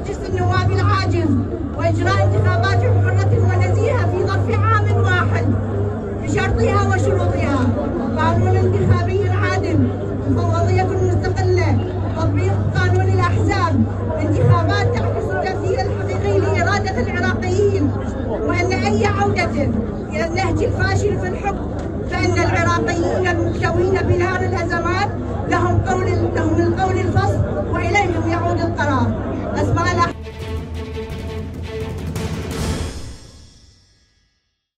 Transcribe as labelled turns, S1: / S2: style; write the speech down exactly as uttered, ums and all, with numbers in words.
S1: مجلس النواب العاجز وإجراء انتخابات حرة ونزيهة في ظرف عام واحد بشرطها وشروطها، قانون انتخابي عادل، مفوضية مستقلة، تطبيق قانون الأحزاب، انتخابات تعكس التمثيل الحقيقي لإرادة العراقيين، وأن أي عودة إلى النهج الفاشل في الحكم فإن العراقيين المكتوين بنار الأزمات لهم قول لهم القول الفصل وإلى